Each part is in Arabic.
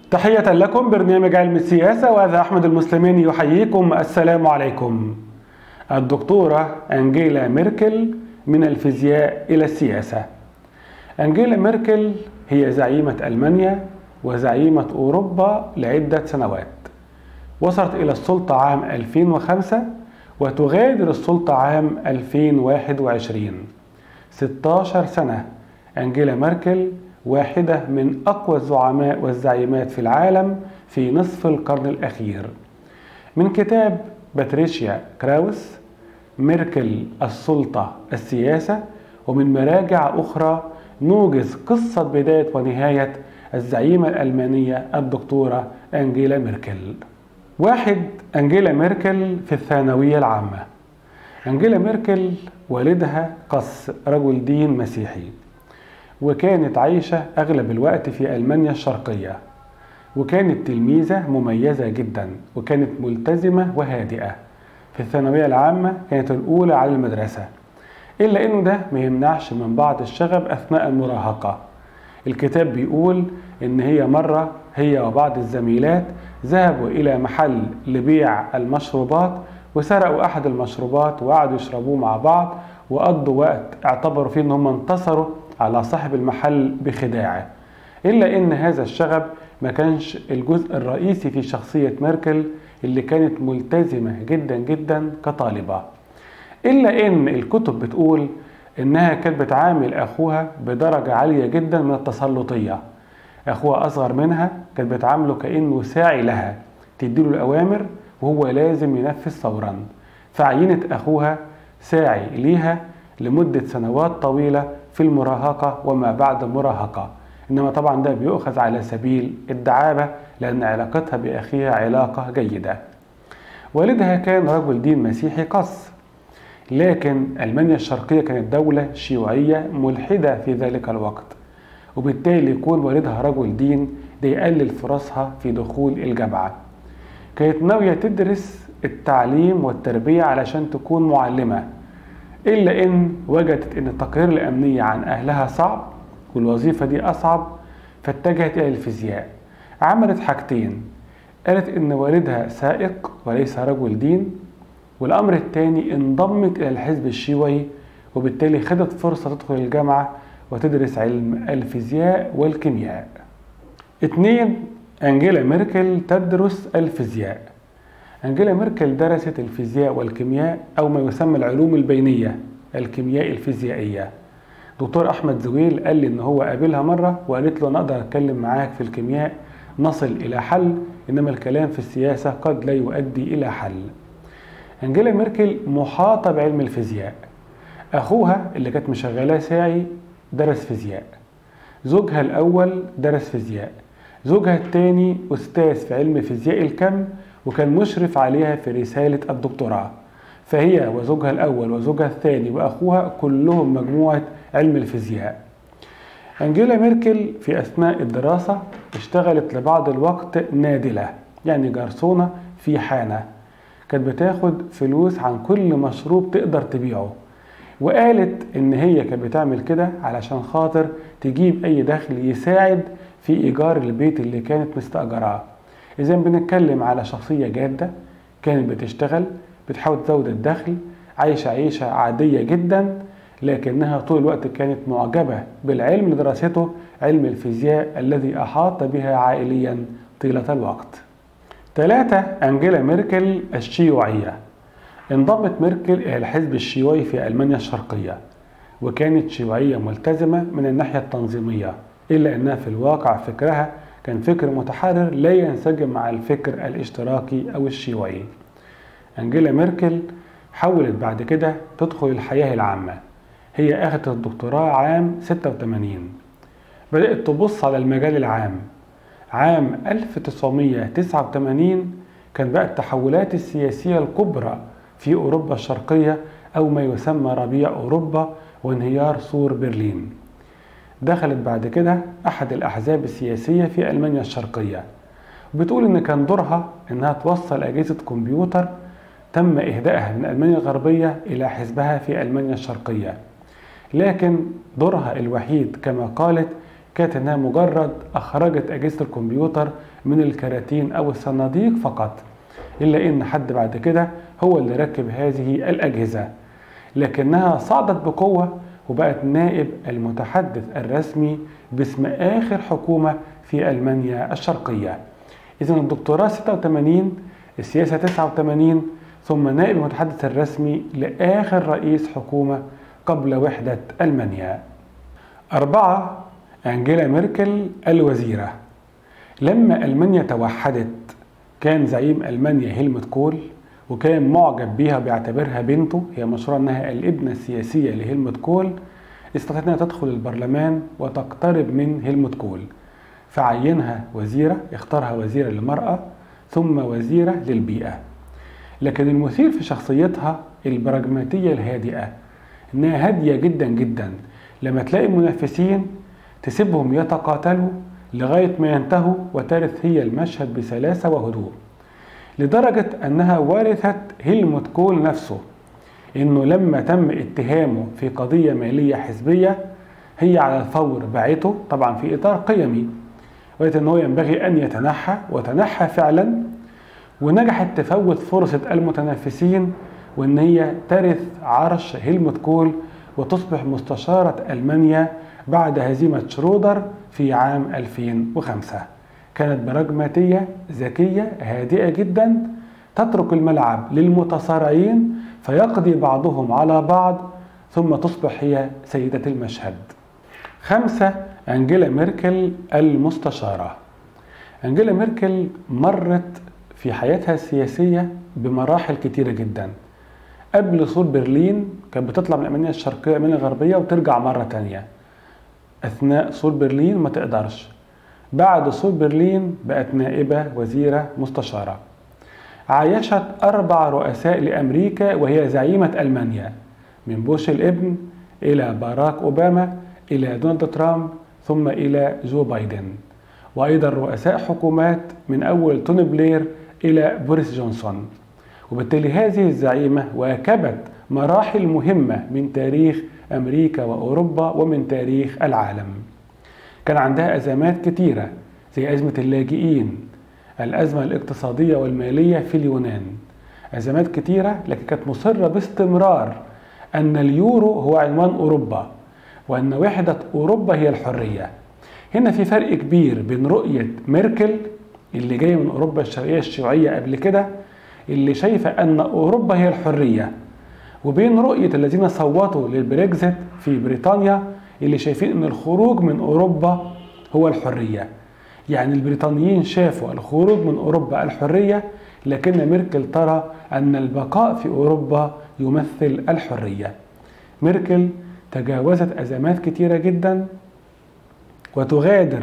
تحية لكم برنامج علم السياسة، وهذا أحمد المسلماني يحييكم. السلام عليكم. الدكتورة أنجيلا ميركل من الفيزياء إلى السياسة. أنجيلا ميركل هي زعيمة ألمانيا وزعيمة أوروبا لعدة سنوات. وصلت إلى السلطة عام 2005 وتغادر السلطة عام 2021. 16 سنة. أنجيلا ميركل واحدة من أقوى الزعماء والزعيمات في العالم في نصف القرن الأخير. من كتاب باتريشيا كراوس ميركل السلطة السياسة، ومن مراجع أخرى نوجز قصة بداية ونهاية الزعيمة الألمانية الدكتورة أنجيلا ميركل. 1. أنجيلا ميركل في الثانوية العامة. أنجيلا ميركل والدها قس رجل دين مسيحي، وكانت عايشة أغلب الوقت في ألمانيا الشرقية، وكانت تلميذة مميزة جدا، وكانت ملتزمة وهادئة. في الثانوية العامة كانت الأولى على المدرسة، إلا إنه ده ما يمنعش من بعض الشغب أثناء المراهقة. الكتاب بيقول إن هي مرة هي وبعض الزميلات ذهبوا إلى محل لبيع المشروبات، وسرقوا أحد المشروبات وقعدوا يشربوه مع بعض، وقضوا وقت اعتبروا فيه إن هم انتصروا على صاحب المحل بخداعه. إلا إن هذا الشغب ما كانش الجزء الرئيسي في شخصية ميركل، اللي كانت ملتزمة جدا جدا كطالبة. إلا إن الكتب بتقول إنها كانت بتعامل أخوها بدرجة عالية جدا من التسلطية. أخوها أصغر منها كانت بتعامله كأنه ساعي لها، تديله الأوامر وهو لازم ينفذ فورا. فعينت أخوها ساعي ليها لمدة سنوات طويلة في المراهقة وما بعد المراهقة. إنما طبعا ده بيؤخذ على سبيل الدعابة، لأن علاقتها بأخيها علاقة جيدة. والدها كان رجل دين مسيحي قس، لكن ألمانيا الشرقية كانت دولة شيوعية ملحدة في ذلك الوقت، وبالتالي يكون والدها رجل دين ده يقلل فرصها في دخول الجامعة. كانت ناوية تدرس التعليم والتربية علشان تكون معلمة، إلا إن وجدت إن التقارير الأمنية عن أهلها صعب والوظيفة دي أصعب، فاتجهت إلى الفيزياء. عملت حاجتين: قالت إن والدها سائق وليس رجل دين، والأمر الثاني انضمت إلى الحزب الشيوعي، وبالتالي خدت فرصة تدخل الجامعة وتدرس علم الفيزياء والكيمياء. 2. أنجيلا ميركل تدرس الفيزياء. أنجيلا ميركل درست الفيزياء والكيمياء، أو ما يسمى العلوم البينية، الكيمياء الفيزيائية. دكتور أحمد زويل قال لي إن هو قابلها مرة وقالت له أنا أقدر أتكلم معاك في الكيمياء نصل إلى حل، إنما الكلام في السياسة قد لا يؤدي إلى حل. أنجيلا ميركل محاطة بعلم الفيزياء. أخوها اللي كانت مشغلاه ساعي درس فيزياء، زوجها الأول درس فيزياء، زوجها الثاني أستاذ في علم فيزياء الكم وكان مشرف عليها في رسالة الدكتوراه. فهي وزوجها الأول وزوجها الثاني وأخوها كلهم مجموعة علم الفيزياء. أنجيلا ميركل في أثناء الدراسة اشتغلت لبعض الوقت نادلة، يعني جرسونة في حانة، كانت بتاخد فلوس عن كل مشروب تقدر تبيعه. وقالت إن هي كانت بتعمل كده علشان خاطر تجيب أي دخل يساعد في إيجار البيت اللي كانت مستأجراه. إذا بنتكلم على شخصية جادة، كانت بتشتغل، بتحاول تزود الدخل، عايشة عيشة عادية جدا، لكنها طول الوقت كانت معجبة بالعلم اللي درسته، علم الفيزياء الذي أحاط بها عائليا طيلة الوقت. 3. أنجيلا ميركل الشيوعية. انضمت ميركل إلى الحزب الشيوعي في ألمانيا الشرقية، وكانت شيوعية ملتزمة من الناحية التنظيمية، إلا أنها في الواقع فكرها كان فكر متحرر لا ينسجم مع الفكر الاشتراكي أو الشيوعي. أنجيلا ميركل حاولت بعد كده تدخل الحياة العامة. هي أخذت الدكتوراه عام 86. بدأت تبص على المجال العام. عام 1989 كان بقى التحولات السياسية الكبرى في أوروبا الشرقية، أو ما يسمى ربيع أوروبا وانهيار سور برلين. دخلت بعد كده أحد الأحزاب السياسية في ألمانيا الشرقية، بتقول إن كان دورها إنها توصل أجهزة كمبيوتر تم إهدائها من ألمانيا الغربية إلى حزبها في ألمانيا الشرقية. لكن دورها الوحيد كما قالت كانت إنها مجرد أخرجت أجهزة الكمبيوتر من الكراتين أو الصناديق فقط، إلا إن حد بعد كده هو اللي ركب هذه الأجهزة، لكنها صعدت بقوة وبقت نائب المتحدث الرسمي باسم آخر حكومة في ألمانيا الشرقية. إذن الدكتوراه 86، السياسة 89، ثم نائب المتحدث الرسمي لآخر رئيس حكومة قبل وحدة ألمانيا. 4. أنجيلا ميركل الوزيرة. لما ألمانيا توحدت كان زعيم ألمانيا هيلموت كول، وكان معجب بيها وبيعتبرها بنته، هي مشهورة أنها الابنة السياسية لهيلموت كول. استطاعت أنها تدخل البرلمان وتقترب من هيلموت كول، فعينها وزيرة، اختارها وزيرة للمرأة ثم وزيرة للبيئة. لكن المثير في شخصيتها البراجماتية الهادئة، إنها هادية جدا جدا. لما تلاقي منافسين تسيبهم يتقاتلوا لغاية ما ينتهوا وترث هي المشهد بسلاسة وهدوء، لدرجة أنها ورثت هيلموت كول نفسه، إنه لما تم اتهامه في قضية مالية حزبية هي على الفور باعته، طبعا في إطار قيمي، وقالت أنه ينبغي أن يتنحى، وتنحى فعلا، ونجحت تفوت فرصة المتنافسين وأن هي ترث عرش هيلموت كول وتصبح مستشارة ألمانيا بعد هزيمة شرودر في عام 2005. كانت براجماتية ذكية هادئة جدا، تترك الملعب للمتصارعين فيقضي بعضهم على بعض ثم تصبح هي سيدة المشهد. 5. أنجيلا ميركل المستشارة. أنجيلا ميركل مرت في حياتها السياسية بمراحل كتيرة جدا. قبل صور برلين كانت بتطلع من ألمانيا الشرقية من الغربية وترجع مرة تانية. أثناء صور برلين ما تقدرش. بعد صور برلين بقت نائبة، وزيرة، مستشارة. عايشت 4 رؤساء لأمريكا وهي زعيمة ألمانيا، من بوش الابن إلى باراك أوباما إلى دونالد ترامب ثم إلى جو بايدن، وأيضا رؤساء حكومات من أول توني بلير إلى بوريس جونسون. وبالتالي هذه الزعيمة واكبت مراحل مهمة من تاريخ أمريكا وأوروبا ومن تاريخ العالم. كان عندها أزمات كتيرة زي أزمة اللاجئين، الأزمة الاقتصادية والمالية في اليونان، أزمات كتيرة، لكن كانت مصرة باستمرار أن اليورو هو عنوان أوروبا، وأن وحدة أوروبا هي الحرية. هنا في فرق كبير بين رؤية ميركل اللي جاية من أوروبا الشرقية الشيوعية قبل كده، اللي شايفة أن أوروبا هي الحرية، وبين رؤية الذين صوتوا للبريكزيت في بريطانيا اللي شايفين أن الخروج من أوروبا هو الحرية. يعني البريطانيين شافوا الخروج من أوروبا الحرية، لكن ميركل ترى أن البقاء في أوروبا يمثل الحرية. ميركل تجاوزت أزمات كتيرة جدا، وتغادر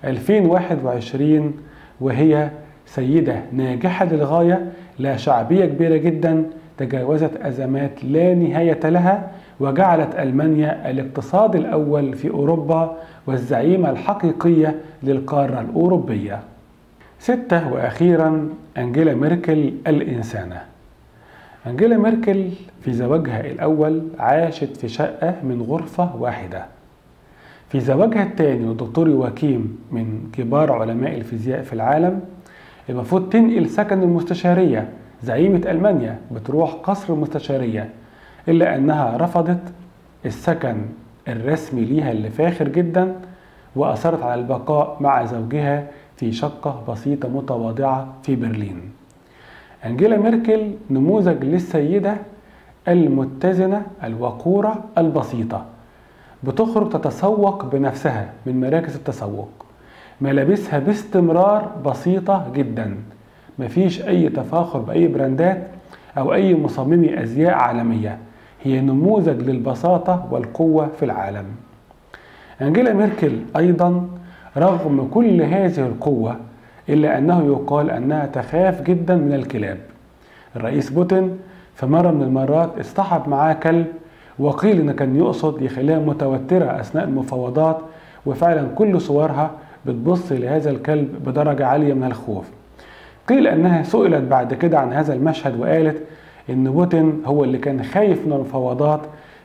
2021 وهي سيدة ناجحة للغاية، لا شعبية كبيرة جدا، تجاوزت أزمات لا نهاية لها، وجعلت ألمانيا الاقتصاد الأول في أوروبا والزعيمة الحقيقية للقارة الأوروبية. 6. وأخيرا أنجيلا ميركل الإنسانة. أنجيلا ميركل في زواجها الأول عاشت في شقة من غرفة واحدة. في زواجها الثاني والدكتور يواكيم من كبار علماء الفيزياء في العالم، المفروض تنقل سكن المستشارية، زعيمة ألمانيا بتروح قصر المستشارية، إلا أنها رفضت السكن الرسمي ليها اللي فاخر جدا، وأصرت على البقاء مع زوجها في شقة بسيطة متواضعة في برلين. أنجيلا ميركل نموذج للسيدة المتزنة الوقورة البسيطة، بتخرج تتسوق بنفسها من مراكز التسوق، ملابسها باستمرار بسيطة جدا، مفيش أي تفاخر بأي براندات أو أي مصممي أزياء عالمية، هي نموذج للبساطة والقوة في العالم. أنجيلا ميركل أيضا رغم كل هذه القوة إلا أنه يقال أنها تخاف جدا من الكلاب. الرئيس بوتين في مرة من المرات اصطحب معاه كلب، وقيل إن كان يقصد يخليها متوترة أثناء المفاوضات، وفعلا كل صورها بتبص لهذا الكلب بدرجة عالية من الخوف. قيل أنها سئلت بعد كده عن هذا المشهد وقالت إن بوتين هو اللي كان خايف من المفاوضات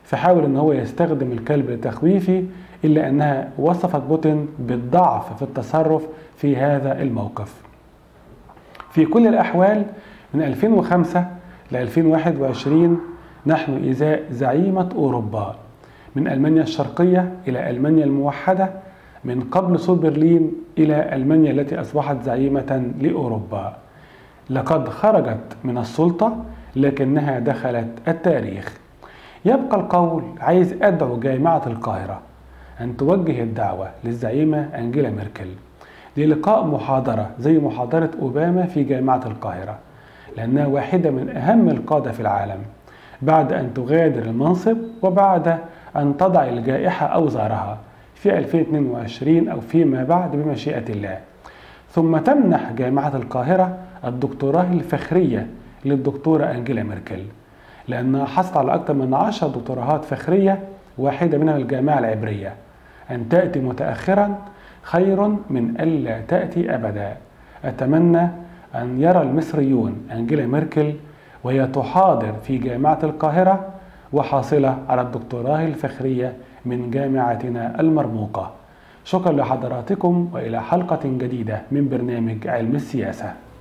فحاول ان هو يستخدم الكلب التخويفي، إلا أنها وصفت بوتين بالضعف في التصرف في هذا الموقف. في كل الأحوال من 2005 ل 2021 نحن إزاء زعيمة أوروبا، من ألمانيا الشرقية إلى ألمانيا الموحدة، من قبل سور برلين إلى ألمانيا التي أصبحت زعيمة لأوروبا. لقد خرجت من السلطة لكنها دخلت التاريخ. يبقى القول عايز أدعو جامعة القاهرة أن توجه الدعوة للزعيمة أنجيلا ميركل للقاء محاضرة زي محاضرة أوباما في جامعة القاهرة، لأنها واحدة من أهم القادة في العالم بعد أن تغادر المنصب وبعد أن تضع الجائحة أوزارها في 2022 أو فيما بعد بمشيئة الله، ثم تمنح جامعة القاهرة الدكتوراه الفخرية للدكتورة أنجيلا ميركل، لأنها حصلت على أكثر من 10 دكتوراهات فخرية، واحدة منها الجامعة العبرية. أن تأتي متأخرا خير من ألا تأتي أبدا. أتمنى أن يرى المصريون أنجيلا ميركل وهي تحاضر في جامعة القاهرة وحاصلة على الدكتوراه الفخرية من جامعتنا المرموقة. شكرا لحضراتكم، وإلى حلقة جديدة من برنامج علم السياسة.